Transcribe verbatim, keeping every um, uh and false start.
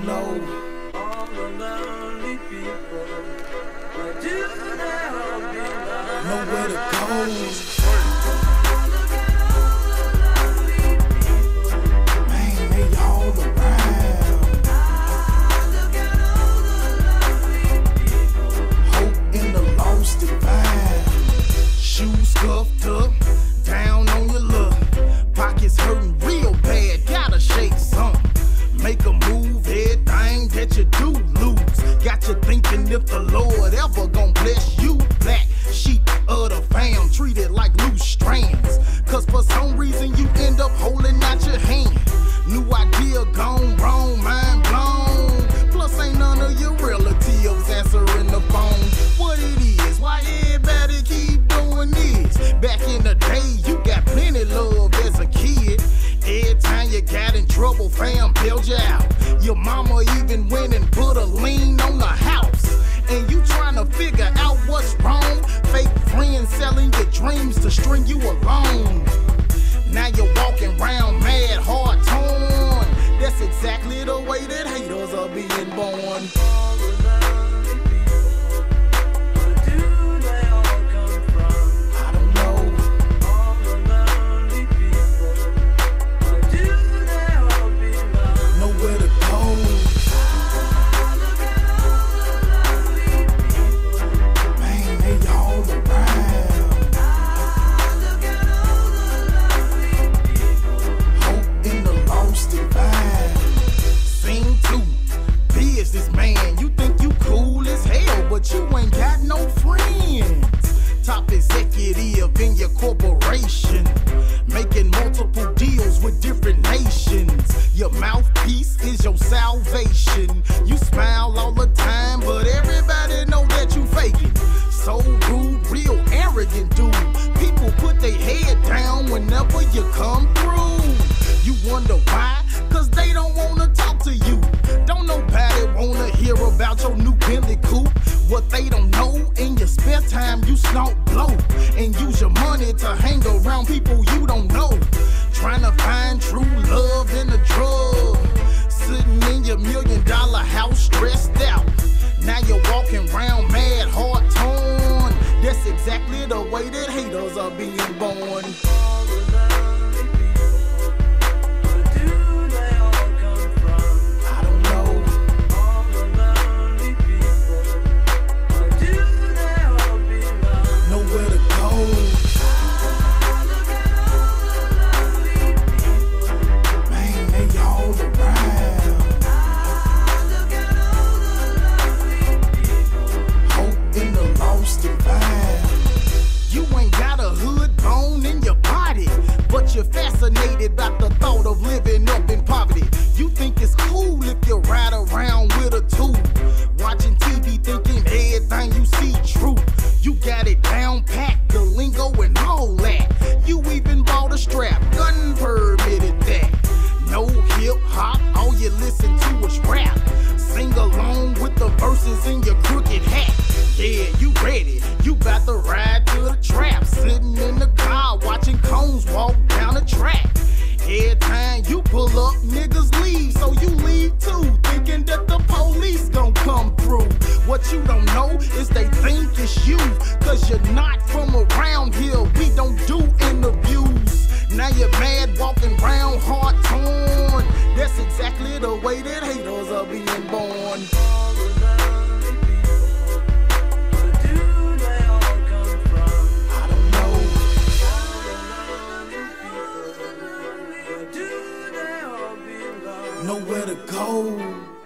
don't know. All the lonely people, where do they all belong? Nowhere to go. Man, they all around. Hope in the lost and found. Shoes scuffed up, down on your luck. Pockets hurting real bad, gotta shake something. Make a move, everything that you do lose. Got you thinking if the Lord ever gon' bless you. Black sheep of the fam, treated like loose strands. Cause for some reason you end up holding out your hand. New idea gone wrong, mind blown. Plus ain't none of your relatives answering the phone. What it is, why everybody keep doing this? Back in the day you got plenty love as a kid. Every time you got in trouble, fam bailed you out. Your mama even went and put a lien on the house. And you trying to figure out what's wrong. Fake friends selling your dreams to string you along. Now you're walking around mad, heart torn. That's exactly the way that haters are being born. Man, you think you cool as hell, but you ain't got no friends. Top executive in your corporation, making multiple deals with different nations. Your mouthpiece is your salvation. You smile all the time, but everybody know that you faking. So rude, real arrogant dude. People put their head down whenever you come through. You wonder why? Cause they don't wanna talk to you. Don't nobody wanna hear about your new Bentley coupe. What they don't know, in your spare time you snort blow and use your money to hang around people you don't know. Trying to find true love in a drug. Sitting in your million dollar house stressed out. Now you're walking around mad, heart torn. That's exactly the way that haters are being born. You're fascinated about the thought of living up in poverty. You think it's cool if you ride around with a tool. Watching T V thinking everything you see true. You got it down packed, the lingo and all that. You even bought a strap, gun permitted that. No hip hop, all you listen to is rap. Sing along with the verses in your crooked hat. Yeah, you ready, you bout to ride to the trap. Sitting in the car watching cones walk down the track. Every time you pull up, niggas leave, so you leave too, thinking that the police gon' come through. What you don't know is they think it's you, cause you're not from around here, we don't do interviews. Now you're mad walking around heart torn. That's exactly the way that haters are being born. Nowhere to go.